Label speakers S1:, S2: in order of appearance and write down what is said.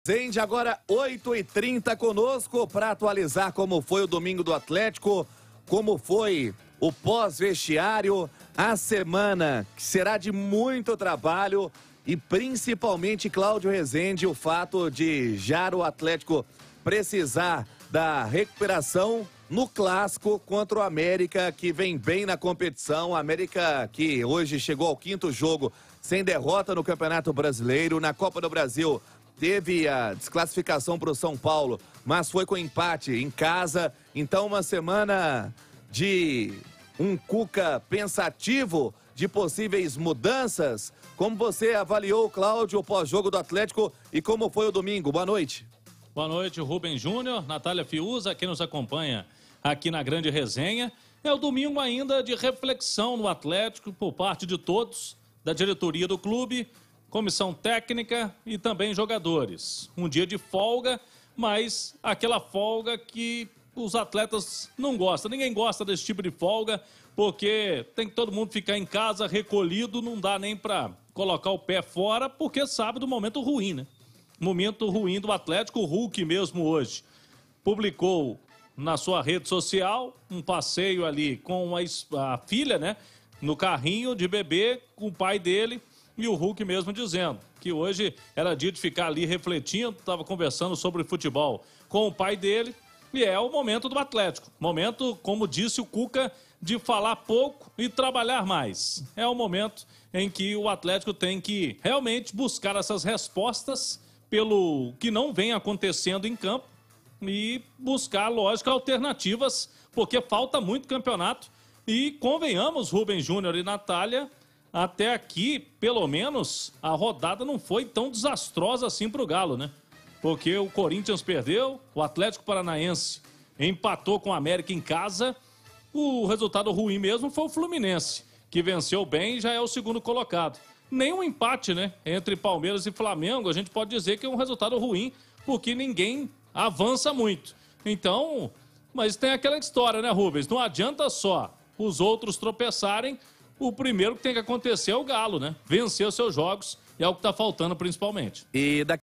S1: Resende, agora 8h30 conosco para atualizar como foi o domingo do Atlético, como foi o pós-vestiário, a semana que será de muito trabalho e principalmente, Cláudio Resende, o fato de já o Atlético precisar da recuperação no clássico contra o América, que vem bem na competição. O América que hoje chegou ao 5º jogo sem derrota no Campeonato Brasileiro, na Copa do Brasil. Teve a desclassificação para o São Paulo, mas foi com empate em casa. Então, uma semana de um Cuca pensativo de possíveis mudanças. Como você avaliou, Cláudio, o pós-jogo do Atlético e como foi o domingo? Boa noite.
S2: Boa noite, Rubem Júnior, Natália Fiuza, quem nos acompanha aqui na Grande Resenha. É o domingo ainda de reflexão no Atlético por parte de todos, da diretoria do clube, comissão técnica e também jogadores. Um dia de folga, mas aquela folga que os atletas não gostam. Ninguém gosta desse tipo de folga, porque tem que todo mundo ficar em casa recolhido, não dá nem para colocar o pé fora, porque sabe do momento ruim, né? Momento ruim do Atlético. O Hulk mesmo hoje publicou na sua rede social um passeio ali com a filha, né? No carrinho de bebê com o pai dele. E o Hulk mesmo dizendo que hoje era dia de ficar ali refletindo, estava conversando sobre futebol com o pai dele. E é o momento do Atlético. Momento, como disse o Cuca, de falar pouco e trabalhar mais. É o momento em que o Atlético tem que realmente buscar essas respostas pelo que não vem acontecendo em campo e buscar, lógico, alternativas, porque falta muito campeonato. E convenhamos, Rubem Júnior e Natália, até aqui, pelo menos, a rodada não foi tão desastrosa assim para o Galo, né? Porque o Corinthians perdeu, o Atlético Paranaense empatou com o América em casa. O resultado ruim mesmo foi o Fluminense, que venceu bem e já é o segundo colocado. Nem um empate, né? Entre Palmeiras e Flamengo, a gente pode dizer que é um resultado ruim, porque ninguém avança muito. Então, mas tem aquela história, né, Rubens? Não adianta só os outros tropeçarem. O primeiro que tem que acontecer é o Galo, né? Vencer os seus jogos, é o que está faltando principalmente.
S1: E daqui